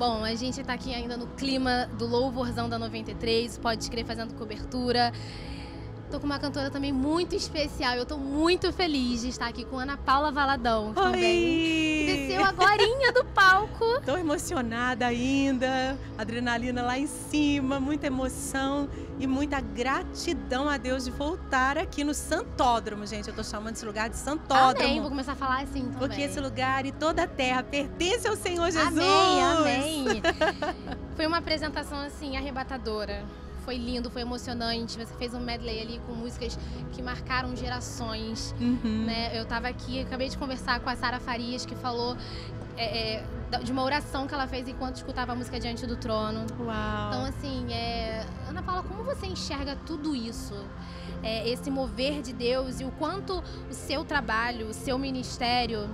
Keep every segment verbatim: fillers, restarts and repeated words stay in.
Bom, a gente tá aqui ainda no clima do louvorzão da noventa e três, pode crer, fazendo cobertura. Tô com uma cantora também muito especial. Eu tô muito feliz de estar aqui com Ana Paula Valadão também. Que desceu agorinha do palco. Tô emocionada ainda, adrenalina lá em cima, muita emoção e muita gratidão a Deus de voltar aqui no Santódromo, gente. Eu tô chamando esse lugar de Santódromo. Amém, vou começar a falar assim também. Porque esse lugar e toda a terra pertence ao Senhor Jesus. Amém, amém. Foi uma apresentação assim arrebatadora. Foi lindo, foi emocionante. Você fez um medley ali com músicas que marcaram gerações. Uhum. Né? Eu estava aqui, acabei de conversar com a Sara Farias, que falou é, é, de uma oração que ela fez enquanto escutava a música Diante do Trono. Uau. Então, assim, é... Ana Paula, como você enxerga tudo isso? É, esse mover de Deus e o quanto o seu trabalho, o seu ministério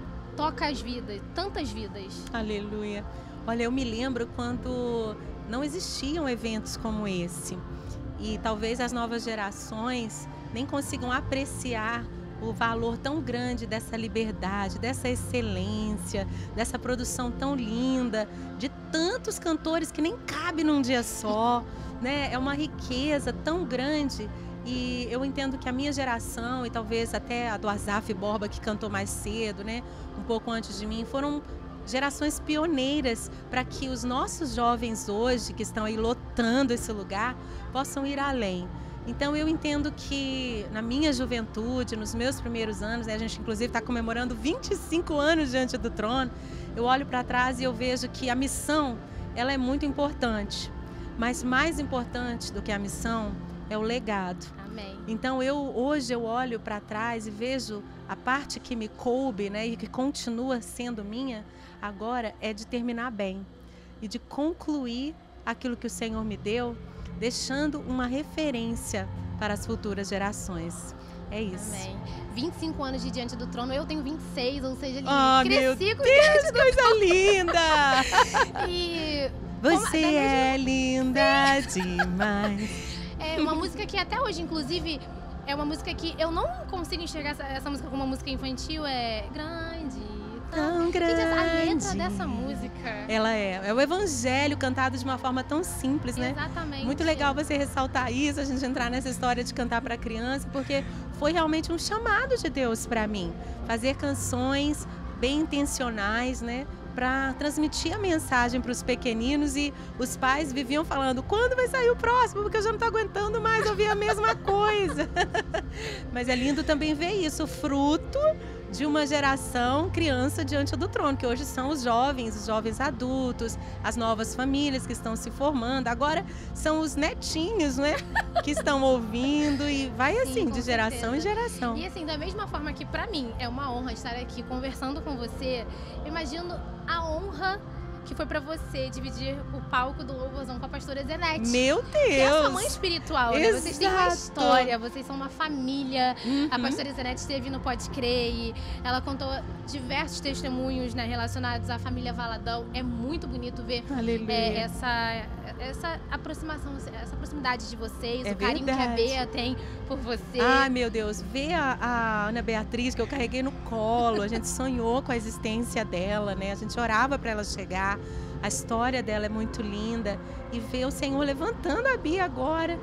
toca as vidas, tantas vidas. Aleluia. Olha, eu me lembro quando não existiam eventos como esse. E talvez as novas gerações nem consigam apreciar o valor tão grande dessa liberdade, dessa excelência, dessa produção tão linda, de tantos cantores que nem cabe num dia só, né? É uma riqueza tão grande. E eu entendo que a minha geração, e talvez até a do Asaf Borba, que cantou mais cedo, né? Um pouco antes de mim, foram gerações pioneiras para que os nossos jovens hoje, que estão aí lotando esse lugar, possam ir além. Então eu entendo que na minha juventude, nos meus primeiros anos, né, a gente inclusive está comemorando vinte e cinco anos diante do trono, eu olho para trás e eu vejo que a missão, ela é muito importante, mas mais importante do que a missão é o legado. Amém. Então eu hoje eu olho para trás e vejo a parte que me coube, né, e que continua sendo minha, agora é de terminar bem e de concluir aquilo que o Senhor me deu, deixando uma referência para as futuras gerações. É isso. Amém. vinte e cinco anos de Diante do Trono, eu tenho vinte e seis, ou seja, oh, cresci com Deus, Diante do coisa Trono. linda! E você como, é linda demais. É uma música que até hoje, inclusive, é uma música que eu não consigo enxergar essa, essa música como uma música infantil, é grande. Tão grande. Gente, a letra dessa música. Ela é. É o evangelho cantado de uma forma tão simples, né? Exatamente. Muito legal você ressaltar isso, a gente entrar nessa história de cantar para criança, porque foi realmente um chamado de Deus para mim. Fazer canções bem intencionais, né? Para transmitir a mensagem para os pequeninos, e os pais viviam falando, quando vai sair o próximo? Porque eu já não estou aguentando mais ouvir a mesma coisa. Mas é lindo também ver isso, o fruto de uma geração criança diante do trono, que hoje são os jovens, os jovens adultos, as novas famílias que estão se formando. Agora são os netinhos, né, que estão ouvindo, e vai assim, sim, de geração certeza. em geração. E assim, da mesma forma que para mim é uma honra estar aqui conversando com você, eu imagino a honra que foi pra você dividir o palco do Louvorzão com a pastora Zenete. Meu Deus! Que é a sua mãe espiritual, né? Vocês têm uma história, vocês são uma família. Uhum. A pastora Zenete esteve no Pode Crer e ela contou diversos testemunhos, né, relacionados à família Valadão. É muito bonito ver é, essa, essa aproximação, essa proximidade de vocês, é o carinho verdade. que a Bea tem por você. Ah, meu Deus, ver a, a Ana Beatriz, que eu carreguei no colo, a gente sonhou com a existência dela, né? A gente orava para ela chegar. A história dela é muito linda, e ver o Senhor levantando a Bia agora.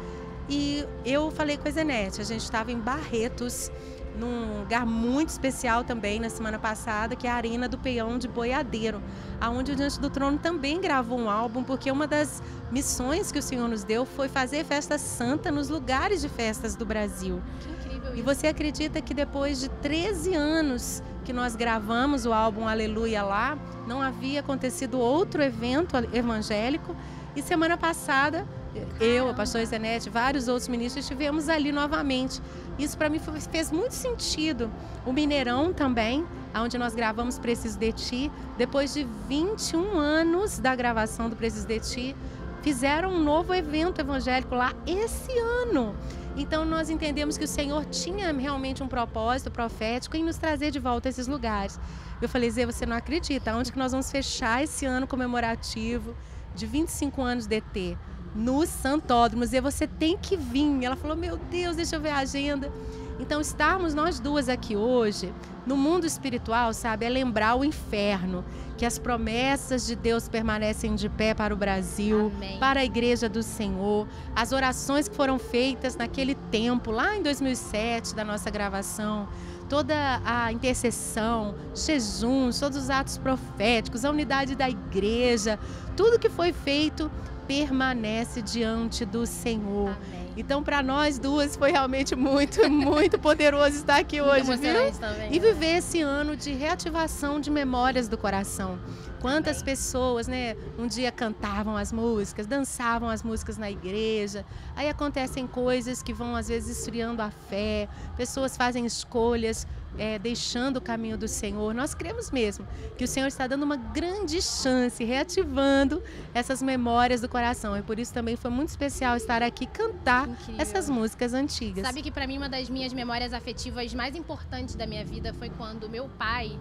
E eu falei com a Zenete, a gente estava em Barretos, num lugar muito especial também na semana passada, que é a Arena do Peão de Boiadeiro, aonde o Diante do Trono também gravou um álbum, porque uma das missões que o Senhor nos deu foi fazer festa santa nos lugares de festas do Brasil. Que incrível isso. E você acredita que depois de treze anos que nós gravamos o álbum Aleluia lá, não havia acontecido outro evento evangélico, e semana passada eu, a pastora Zenete, vários outros ministros estivemos ali novamente. Isso para mim foi, fez muito sentido. O Mineirão também, onde nós gravamos Preciso de Ti, depois de vinte e um anos da gravação do Preciso de Ti, fizeram um novo evento evangélico lá esse ano. Então nós entendemos que o Senhor tinha realmente um propósito profético em nos trazer de volta a esses lugares. Eu falei, Zé, você não acredita, onde que nós vamos fechar esse ano comemorativo de vinte e cinco anos de E T? No Santódromo. Zé, você tem que vir. Ela falou, meu Deus, deixa eu ver a agenda. Então, estarmos nós duas aqui hoje, no mundo espiritual, sabe, é lembrar o inferno, que as promessas de Deus permanecem de pé para o Brasil, Amém. Para a Igreja do Senhor, as orações que foram feitas naquele tempo, lá em dois mil e sete, da nossa gravação, toda a intercessão, jejuns, todos os atos proféticos, a unidade da igreja, tudo que foi feito permanece diante do Senhor. Amém. Então, para nós duas, foi realmente muito, muito poderoso estar aqui Muito hoje, viu? emocionante também, E né? viver esse ano de reativação de memórias do coração. Quantas Amém. pessoas, né, um dia cantavam as músicas, dançavam as músicas na igreja, aí acontecem coisas que vão às vezes esfriando a fé, pessoas fazem escolhas, é, deixando o caminho do Senhor. Nós cremos mesmo que o Senhor está dando uma grande chance, reativando essas memórias do coração, e por isso também foi muito especial estar aqui cantar Incrível. essas músicas antigas. Sabe que pra mim uma das minhas memórias afetivas mais importantes da minha vida foi quando meu pai,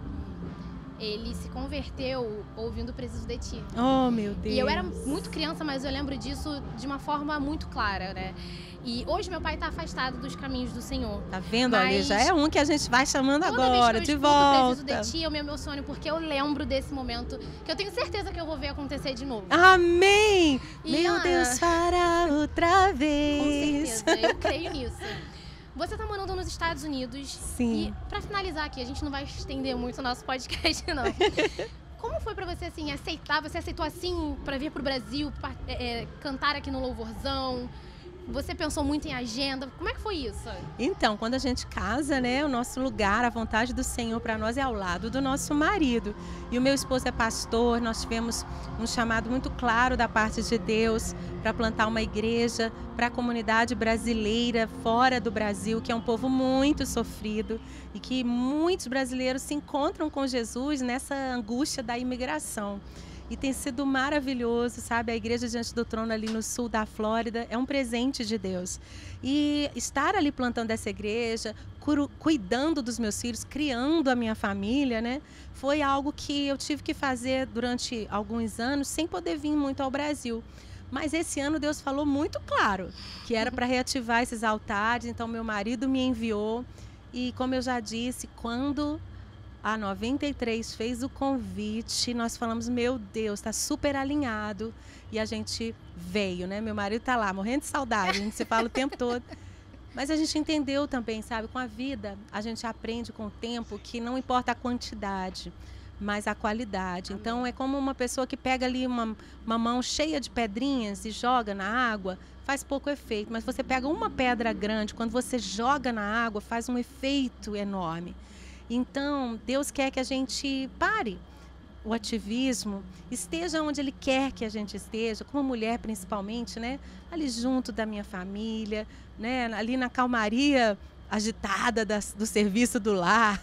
ele se converteu ouvindo Preciso de Ti. Oh, meu Deus. E eu era muito criança, mas eu lembro disso de uma forma muito clara, né? E hoje meu pai tá afastado dos caminhos do Senhor. Tá vendo, Mas Ale? Já é um que a gente vai chamando Toda agora, vez que eu de escuto volta. Preciso de Ti, eu me emociono porque eu lembro desse momento que eu tenho certeza que eu vou ver acontecer de novo. Amém! E, Meu Ana, Deus, fará outra Com vez. certeza, eu creio nisso. Você tá morando nos Estados Unidos. Sim. E pra finalizar aqui, a gente não vai estender muito o nosso podcast, não. Como foi pra você, assim, aceitar? Você aceitou, assim, pra vir pro Brasil, pra, é, é, cantar aqui no Louvorzão? Você pensou muito em agenda? Como é que foi isso? Então, quando a gente casa, né, o nosso lugar, a vontade do Senhor para nós é ao lado do nosso marido. E o meu esposo é pastor, nós tivemos um chamado muito claro da parte de Deus para plantar uma igreja para a comunidade brasileira fora do Brasil, que é um povo muito sofrido e que muitos brasileiros se encontram com Jesus nessa angústia da imigração. E tem sido maravilhoso, sabe? A Igreja Diante do Trono ali no sul da Flórida é um presente de Deus. E estar ali plantando essa igreja, cuidando dos meus filhos, criando a minha família, né? Foi algo que eu tive que fazer durante alguns anos sem poder vir muito ao Brasil. Mas esse ano Deus falou muito claro que era para reativar esses altares. Então meu marido me enviou e, como eu já disse, quando a noventa e três fez o convite, nós falamos, meu Deus, está super alinhado. E a gente veio, né? Meu marido está lá, morrendo de saudade, a gente se fala o tempo todo. Mas a gente entendeu também, sabe? Com a vida, a gente aprende com o tempo que não importa a quantidade, mas a qualidade. Então, é como uma pessoa que pega ali uma, uma mão cheia de pedrinhas e joga na água, faz pouco efeito. Mas você pega uma pedra grande, quando você joga na água, faz um efeito enorme. Então, Deus quer que a gente pare o ativismo, esteja onde Ele quer que a gente esteja, como mulher principalmente, né? Ali junto da minha família, né? Ali na calmaria agitada das, do serviço do lar,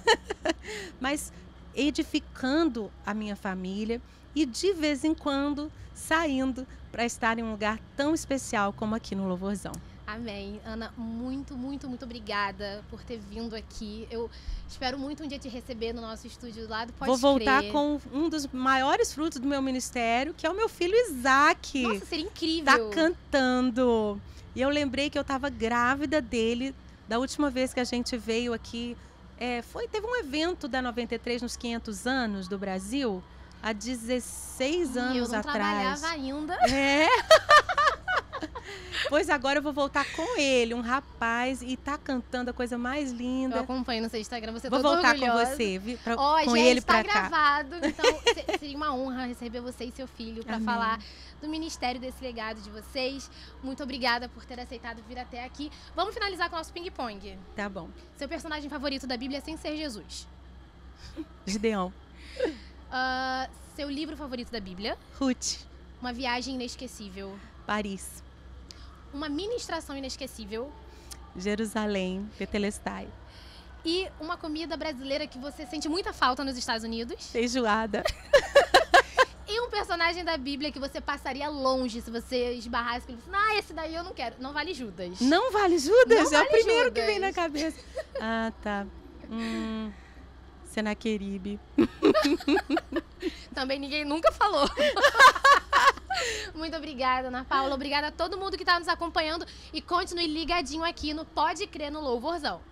mas edificando a minha família e de vez em quando saindo para estar em um lugar tão especial como aqui no Louvorzão. Amém. Ana, muito, muito, muito obrigada por ter vindo aqui. Eu espero muito um dia te receber no nosso estúdio lá do Pode Vou voltar Crer. com um dos maiores frutos do meu ministério, que é o meu filho Isaac. Nossa, seria incrível. Tá cantando. E eu lembrei que eu estava grávida dele da última vez que a gente veio aqui. É, foi, teve um evento da noventa e três nos quinhentos anos do Brasil, há dezesseis anos eu não atrás. trabalhava ainda. É. Pois agora eu vou voltar com ele, um rapaz, e tá cantando a coisa mais linda. Eu acompanho no seu Instagram, você é Vou toda voltar orgulhosa. com você, vi- pra, Ó, com gente, ele tá pra cá. gravado, então se- seria uma honra receber você e seu filho para Amém. falar do ministério, desse legado de vocês. Muito obrigada por ter aceitado vir até aqui. Vamos finalizar com o nosso ping-pong. Tá bom. Seu personagem favorito da Bíblia sem ser Jesus. Gideão. Ah, seu livro favorito da Bíblia. Ruth. Uma viagem inesquecível. Paris. Uma ministração inesquecível. Jerusalém. Tetelestai. E uma comida brasileira que você sente muita falta nos Estados Unidos. Feijoada. E um personagem da Bíblia que você passaria longe se você esbarrasse com ele. Ah, esse daí eu não quero. Não vale Judas. Não vale Judas? Não é vale o primeiro Judas. que vem na cabeça. Ah, tá. Hum, Senaqueribe. Também ninguém nunca falou. Muito obrigada, Ana Paula. Obrigada a todo mundo que está nos acompanhando. E continue ligadinho aqui no Pode Crer no Louvorzão.